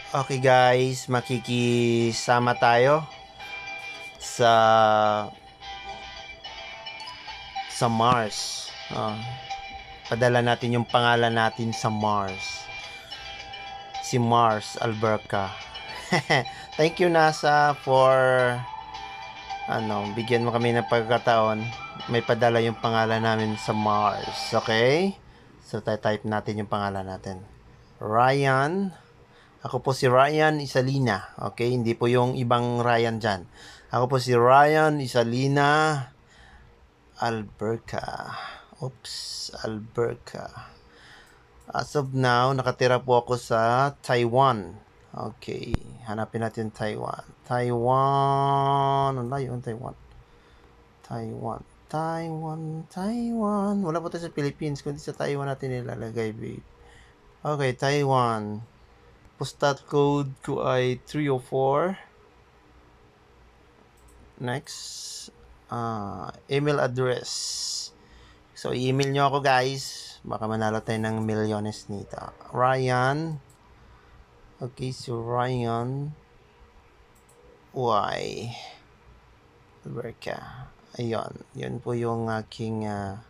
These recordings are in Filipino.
Okay guys, makikisama tayo sa Mars. Padala natin yung pangalan natin sa Mars. Si Mars Alberca. Thank you NASA for bigyan mo kami ng pagkakataon. May padala yung pangalan namin sa Mars. Okay? So type natin yung pangalan natin. Ryan. Ako po si Ryan Isalina. Okay? Hindi po yung ibang Ryan dyan. Ako po si Ryan Isalina Alberca. Oops, Alberca. As of now, nakatira po ako sa Taiwan. Okay, hanapin natin Taiwan. Ano na yun? Taiwan. Wala po tayo sa Philippines, kundi sa Taiwan natin nilalagay, babe. Okay, Taiwan. Postal code ko ay 304. Next. Email address. So, i-email nyo ako guys. Baka manalo tayo ng milyones nito. Ryan. Okay, so Ryan Y. Alberca. Ayun. Yun po yung aking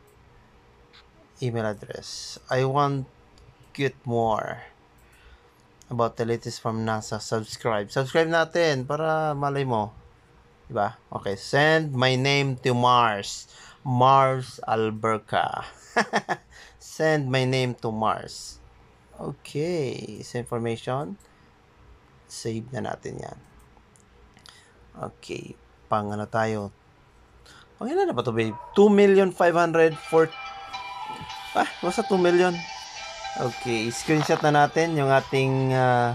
email address. I want get more about the latest from NASA. Subscribe natin para malay mo, diba? Okay, send my name to Mars Alberca. Send my name to Mars. Okay, sa information, save na natin yan. Okay, ano tayo? Ilan na ba ito, babe? 2,504,000. Basta 2 million. Okay, screenshot na natin yung ating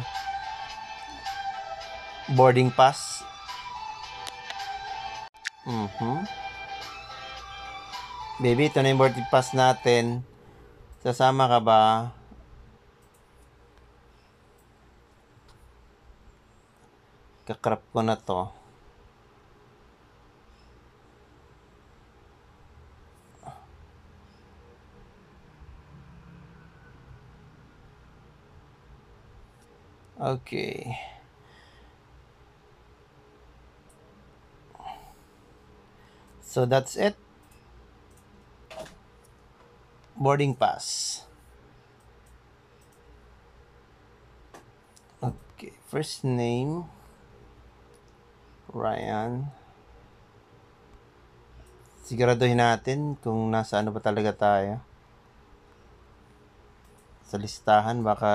boarding pass. Baby, ito na yung boarding pass natin. Sasama ka ba? Kakrap ko na to. Okay. So that's it. Boarding pass. Okay, first name Ryan. Siguraduhin natin kung nasa ano ba talaga tayo. Sa listahan baka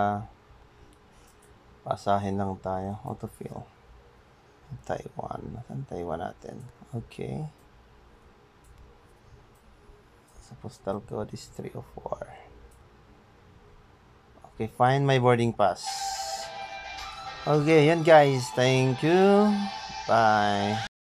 pasahin lang tayo. Autofill. Taiwan. Nasaan Taiwan natin? Okay. Sa postal code is 304. Okay, find my boarding pass. Okay, yan guys. Thank you. Bye.